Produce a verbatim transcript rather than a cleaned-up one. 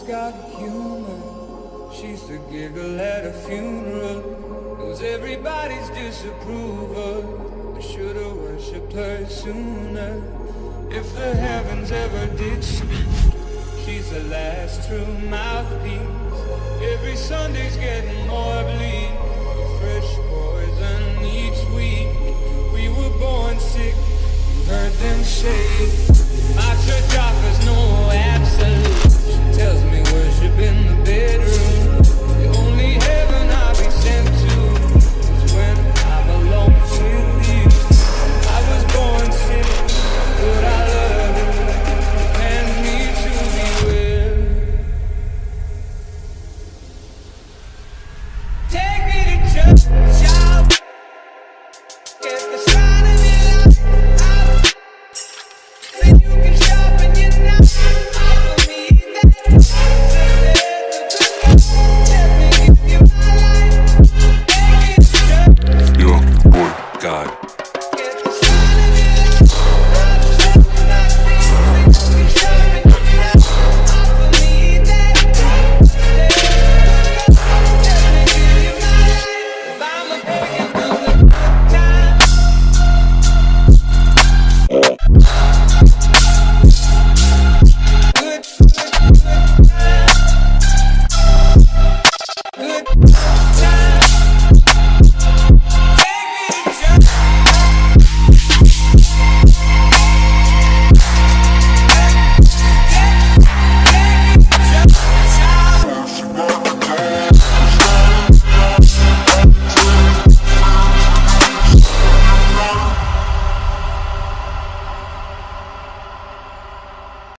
got humor. She's the giggle at a funeral, knows everybody's disapproval. I should've worshipped her sooner. If the heavens ever did speak, she's the last true mouthpiece. Every Sunday's getting more bleak, with fresh poison each week. We were born sick, you heard them say. My church offers no absolute. She tells me worship in the